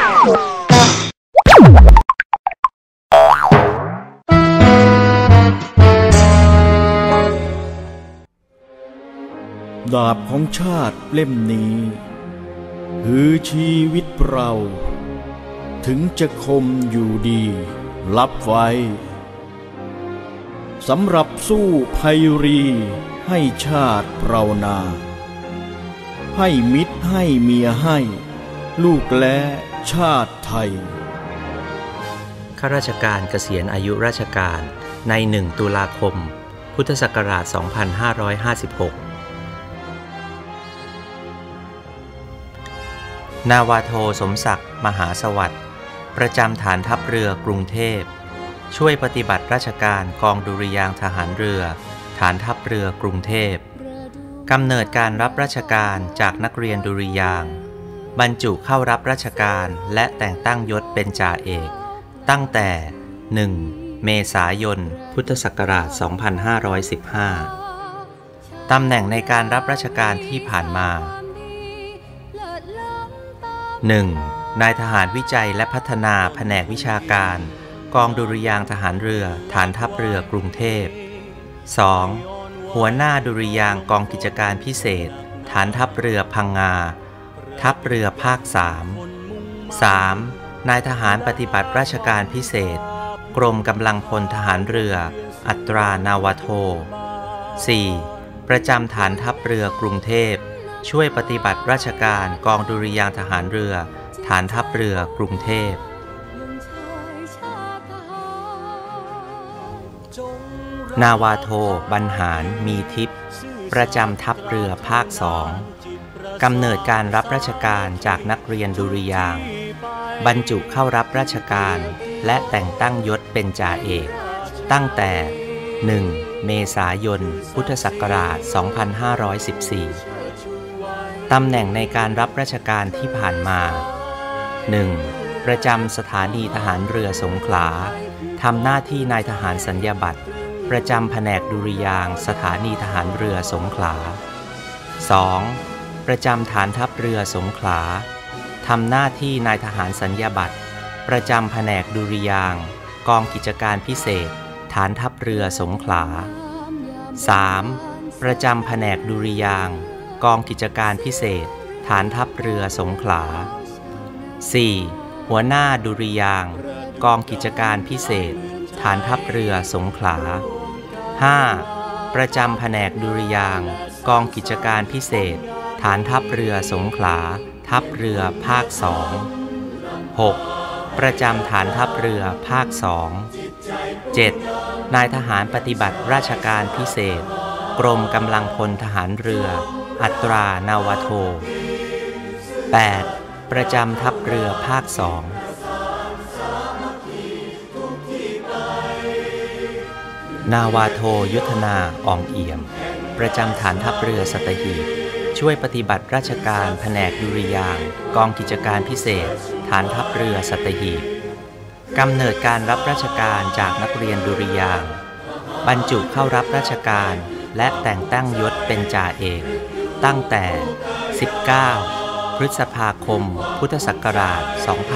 ดาบของชาติเล่มนี้คือชีวิตเราถึงจะคมอยู่ดีรับไว้สำหรับสู้ภัยรีให้ชาติเรานาให้มิตรให้เมียให้ลูกและชาติไทยข้าราชการเกษียณอายุราชการใน1 ตุลาคม พุทธศักราช 2556 นาวาโทสมศักดิ์มหาสวัสดิ์ประจำฐานทัพเรือกรุงเทพช่วยปฏิบัติราชการกองดุริยางค์ทหารเรือฐานทัพเรือกรุงเทพกำเนิดการรับราชการจากนักเรียนดุริยางค์บรรจุเข้ารับราชการและแต่งตั้งยศเป็นจ่าเอกตั้งแต่ 1 เมษายน พุทธศักราช 2515 ตำแหน่งในการรับราชการที่ผ่านมา 1. นายทหารวิจัยและพัฒนาแผนกวิชาการกองดุริยางค์ทหารเรือฐานทัพเรือกรุงเทพ 2. หัวหน้าดุริยางค์กองกิจการพิเศษฐานทัพเรือพังงาทัพเรือภาค 3 3. นายทหารปฏิบัติราชการพิเศษกรมกำลังพลทหารเรืออัตรานาวาโท 4. ประจำฐานทัพเรือกรุงเทพช่วยปฏิบัติราชการกองดุริยางค์ทหารเรือฐานทัพเรือกรุงเทพนาวาโทบรรหารมีทิพย์ประจำทัพเรือภาค 2กำเนิดการรับราชการจากนักเรียนดุริยางค์บรรจุเข้ารับราชการและแต่งตั้งยศเป็นจ่าเอกตั้งแต่ 1 เมษายน พุทธศักราช 2514 ตำแหน่งในการรับราชการที่ผ่านมา 1. ประจำสถานีทหารเรือสงขลาทำหน้าที่นายทหารสัญญาบัตรประจำแผนกดุริยางค์สถานีทหารเรือสงขลา 2. ประจำฐานทัพเรือสงขลาทำหน้าที่นายทหารสัญญาบัตรประจำแผนกดุริยางค์กองกิจการพิเศษฐานทัพเรือสงขลา 3. ประจำแผนกดุริยางค์กองกิจการพิเศษฐานทัพเรือสงขลา 4. หัวหน้าดุริยางค์กองกิจการพิเศษฐานทัพเรือสงขลา 5. ประจำแผนกดุริยางค์กองกิจการพิเศษฐานทัพเรือสงขลาทัพเรือภาค 2 6. ประจำฐานทัพเรือภาค 2 7. นายทหารปฏิบัติราชการพิเศษกรมกำลังพลทหารเรืออัตรานาวาโท 8. ประจำทัพเรือภาค 2 นาวาโทยุทธนาอ่องเอี่ยมประจำฐานทัพเรือสัตหีบช่วยปฏิบัติราชการแผนกดุริยางค์กองกิจการพิเศษฐานทัพเรือสัตหีบกำเนิดการรับราชการจากนักเรียนดุริยางค์บรรจุเข้ารับราชการและแต่งตั้งยศเป็นจ่าเอกตั้งแต่ 19 พฤษภาคม พุทธศักราช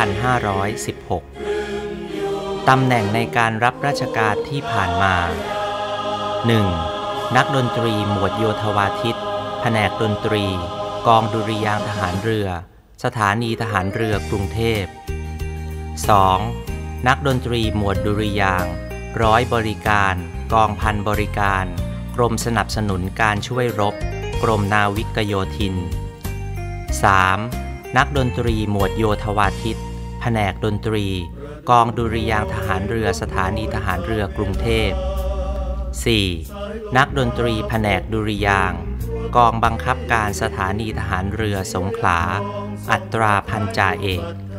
2516 ตำแหน่งในการรับราชการที่ผ่านมา 1. นักดนตรีหมวดโยธวาทิตแผนกดนตรีกองดุริยางค์ทหารเรือสถานีทหารเรือกรุงเทพ 2. นักดนตรีหมวดดุริยางค์ร้อยบริการกองพันบริการกรมสนับสนุนการช่วยรบกรมนาวิกโยธิน 3. นักดนตรีหมวดโยธวาทิตแผนกดนตรีกองดุริยางค์ทหารเรือสถานีทหารเรือกรุงเทพ 4. นักดนตรีแผนกดุริยางค์กองบังคับการสถานีทหารเรือสงขลาอัตราพันจ่าเอก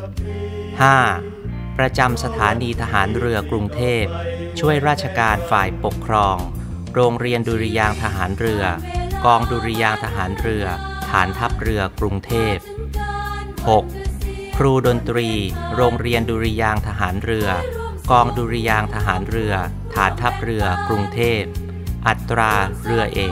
5. ประจำสถานีทหารเรือกรุงเทพช่วยราชการฝ่ายปกครองโรงเรียนดุริยางค์ทหารเรือกองดุริยางค์ทหารเรือฐานทัพเรือกรุงเทพ 6. ครูดนตรีโรงเรียนดุริยางค์ทหารเรือกองดุริยางค์ทหารเรือฐานทัพเรือกรุงเทพอัตราเรือเอก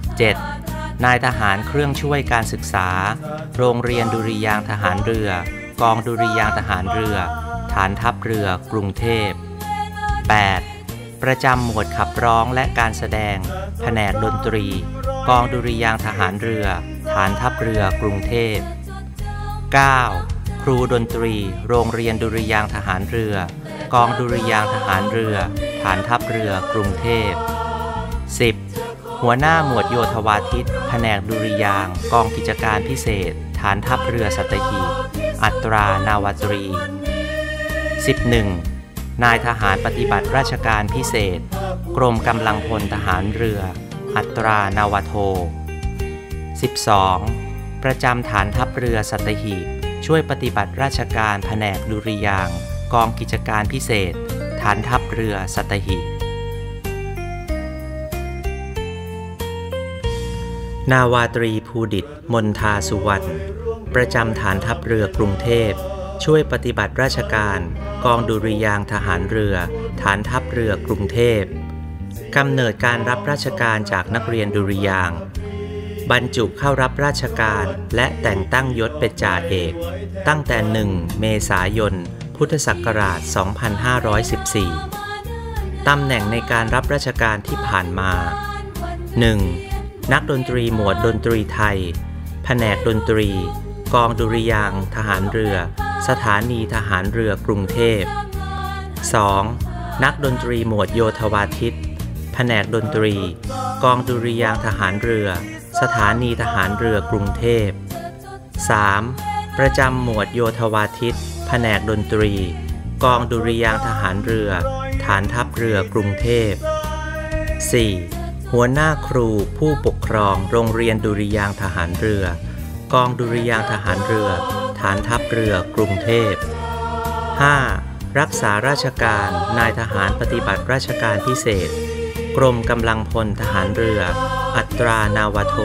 7. นายทหารเครื่องช่วยการศึกษาโรงเรียนดุริยางค์ทหารเรือกองดุริยางค์ทหารเรือฐานทัพเรือกรุงเทพ 8. ประจำหมวดขับร้องและการแสดงแผนกดนตรีกองดุริยางค์ทหารเรือฐานทัพเรือกรุงเทพ 9. ครูดนตรีโรงเรียนดุริยางค์ทหารเรือกองดุริยางค์ทหารเรือฐานทัพเรือกรุงเทพ 10. หัวหน้าหมวดโยธวาทิตแผนกดุริยางค์กองกิจการพิเศษฐานทัพเรือสัตหีบอัตรานาวาตรี 11. นายทหารปฏิบัติราชการพิเศษกรมกำลังพลทหารเรืออัตรานาวาโท 12. ประจำฐานทัพเรือสัตหีบช่วยปฏิบัติราชการแผนกดุริยางค์กองกิจการพิเศษฐานทัพเรือสัตหีบ นาวาตรีภูดิษฐ์มนทาสุวรรณประจำฐานทัพเรือกรุงเทพช่วยปฏิบัติราชการกองดุริยางค์ทหารเรือฐานทัพเรือกรุงเทพกำเนิดการรับราชการจากนักเรียนดุริยางค์บรรจุเข้ารับราชการและแต่งตั้งยศเป็นจ่าเอกตั้งแต่ 1 เมษายน พุทธศักราช 2514 ตำแหน่งในการรับราชการที่ผ่านมา 1. นักดนตรีหมวดดนตรีไทยแผนกดนตรีกองดุริยางค์ทหารเรือสถานีทหารเรือกรุงเทพ 2. นักดนตรีหมวดโยธวาทิตแผนกดนตรีกองดุริยางค์ทหารเรือสถานีทหารเรือกรุงเทพ 3. ประจำหมวดโยธวาทิตแผนกดนตรีกองดุริยางค์ทหารเรือฐานทัพเรือกรุงเทพ 4. หัวหน้าครูผู้ปกครองโรงเรียนดุริยางค์ทหารเรือกองดุริยางค์ทหารเรือฐานทัพเรือกรุงเทพ 5. รักษาราชการนายทหารปฏิบัติราชการพิเศษกรมกำลังพลทหารเรืออัตรานาวาโท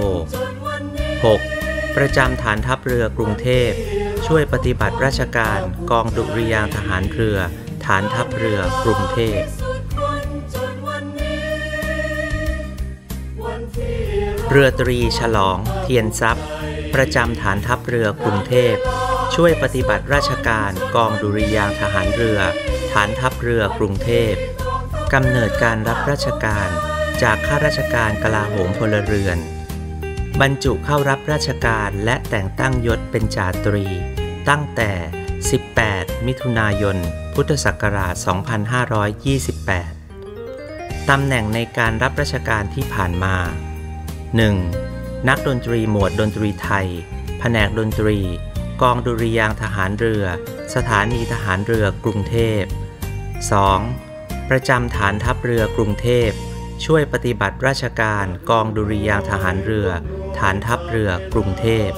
6. ประจำฐานทัพเรือกรุงเทพช่วยปฏิบัติราชการกองดุริยางค์ทหารเรือฐานทัพเรือกรุงเทพ เรือตรีฉลองเทียนทรัพย์ประจำฐานทัพเรือกรุงเทพช่วยปฏิบัติราชการกองดุริยางค์ทหารเรือฐานทัพเรือกรุงเทพกำเนิดการรับราชการจากข้าราชการกลาโหมพลเรือนบรรจุเข้ารับราชการและแต่งตั้งยศเป็นจ่าตรีตั้งแต่ 18 มิถุนายน พุทธศักราช 2528 ตำแหน่งในการรับราชการที่ผ่านมา 1. นักดนตรีหมวดดนตรีไทยแผนกดนตรีกองดุริยางค์ทหารเรือสถานีทหารเรือกรุงเทพ 2. ประจำฐานทัพเรือกรุงเทพช่วยปฏิบัติราชการกองดุริยางค์ทหารเรือฐานทัพเรือกรุงเทพ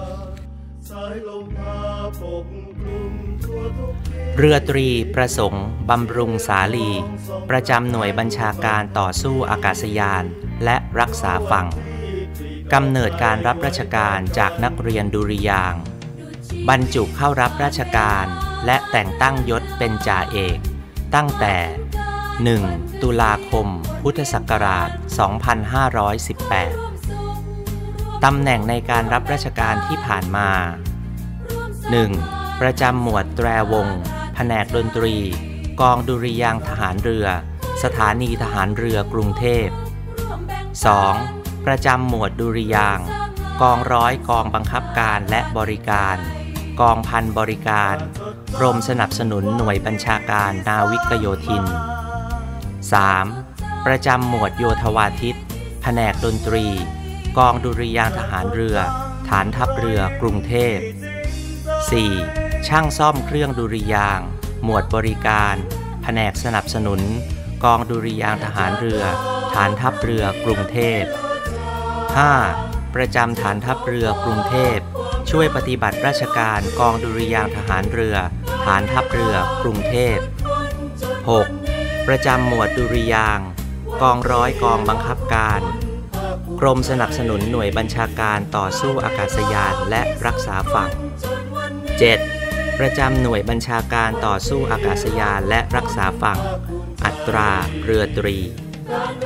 เรือตรีประสงค์บำรุงสาลีประจำหน่วยบัญชาการต่อสู้อากาศยานและรักษาฝั่งกำเนิดการรับราชการจากนักเรียนดุริยางค์บรรจุเข้ารับราชการและแต่งตั้งยศเป็นจ่าเอกตั้งแต่ 1. ตุลาคม พุทธศักราช 2518 ตำแหน่งในการรับราชการที่ผ่านมา 1. ประจำหมวดแตรวงแผนกดนตรีกองดุริยางค์ทหารเรือสถานีทหารเรือกรุงเทพ 2. ประจำหมวดดุริยางค์กองร้อยกองบังคับการและบริการกองพันบริการกรมสนับสนุนหน่วยบัญชาการนาวิกโยธิน 3. ประจำหมวดโยธวาทิตแผนกดนตรีกองดุริยางค์ทหารเรือฐานทัพเรือกรุงเทพ 4. ช่างซ่อมเครื่องดุริยางค์หมวดบริการแผนกสนับสนุนกองดุริยางค์ทหารเรือฐานทัพเรือกรุงเทพ 5. ประจำฐานทัพเรือกรุงเทพช่วยปฏิบัติราชการกองดุริยางค์ทหารเรือฐานทัพเรือกรุงเทพ 6. ประจำหมวดดุริยางค์กองร้อยกองบังคับการกรมสนับสนุนหน่วยบัญชาการต่อสู้อากาศยานและรักษาฝั่ง 7. ประจำหน่วยบัญชาการต่อสู้อากาศยานและรักษาฝั่งอัตราเรือตรี